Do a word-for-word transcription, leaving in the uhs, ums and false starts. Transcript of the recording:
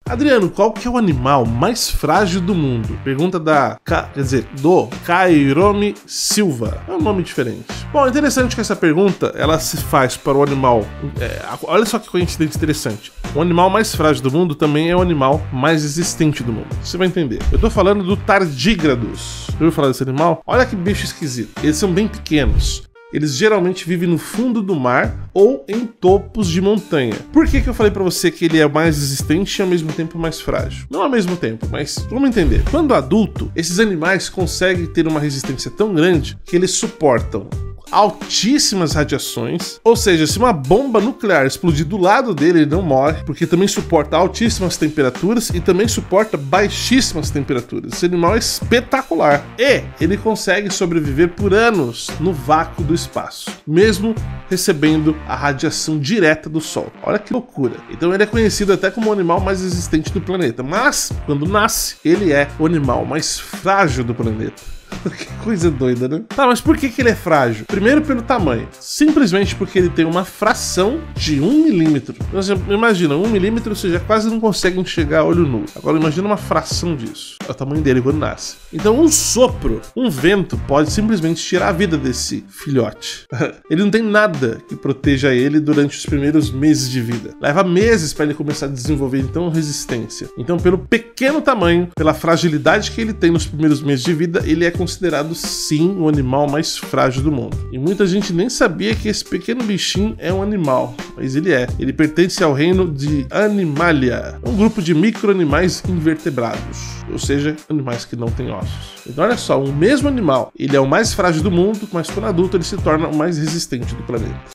Adriano, qual que é o animal mais frágil do mundo? Pergunta da, Ka, quer dizer, do Cairome Silva. É um nome diferente. Bom, é interessante que essa pergunta, ela se faz para o animal... É, olha só que coincidência interessante. O animal mais frágil do mundo também é o animal mais resistente do mundo. Você vai entender. Eu tô falando do tardígrados. Já ouviu falar desse animal? Olha que bicho esquisito. Eles são bem pequenos. Eles geralmente vivem no fundo do mar ou em topos de montanha. Por que que eu falei pra você que ele é mais resistente e ao mesmo tempo mais frágil? Não ao mesmo tempo, mas vamos entender. Quando adulto, esses animais conseguem ter uma resistência tão grande que eles suportam altíssimas radiações, ou seja, se uma bomba nuclear explodir do lado dele, ele não morre, porque também suporta altíssimas temperaturas e também suporta baixíssimas temperaturas. Esse animal é espetacular e ele consegue sobreviver por anos no vácuo do espaço, mesmo recebendo a radiação direta do Sol. Olha que loucura. Então ele é conhecido até como o animal mais resistente do planeta, mas quando nasce, ele é o animal mais frágil do planeta. Que coisa doida, né? Tá, mas por que que ele é frágil? Primeiro pelo tamanho. Simplesmente porque ele tem uma fração de um milímetro. Você imagina, um milímetro você já quase não consegue enxergar a olho nu. Agora imagina uma fração disso. É o tamanho dele quando nasce. Então um sopro, um vento pode simplesmente tirar a vida desse filhote. Ele não tem nada que proteja ele durante os primeiros meses de vida. Leva meses para ele começar a desenvolver então resistência. Então pelo pequeno tamanho, pela fragilidade que ele tem nos primeiros meses de vida, ele é considerado sim o animal mais frágil do mundo. E muita gente nem sabia que esse pequeno bichinho é um animal, mas ele é. Ele pertence ao reino de Animalia, um grupo de micro-animais invertebrados, ou seja, animais que não têm ossos. Então olha só, o mesmo animal, ele é o mais frágil do mundo, mas quando adulto ele se torna o mais resistente do planeta.